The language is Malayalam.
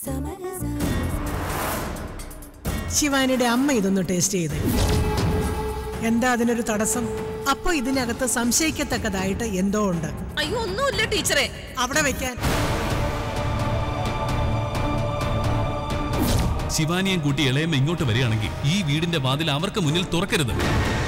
ശിവാനിയുടെ അമ്മ ഇതൊന്ന് ടേസ്റ്റ് ചെയ്ത്. എന്താ അതിനൊരു തടസ്സം? അപ്പൊ ഇതിനകത്ത് സംശയിക്കത്തക്കതായിട്ട് എന്തോ ഉണ്ട്. അയ്യോ ഒന്നുമില്ല ടീച്ചറെ. അവിടെ വെക്കാൻ. ശിവാനിയും കൂട്ടി ഇളയമ്മ ഇങ്ങോട്ട് വരികയാണെങ്കിൽ ഈ വീടിന്റെ വാതിൽ അവർക്ക് മുന്നിൽ തുറക്കരുത്.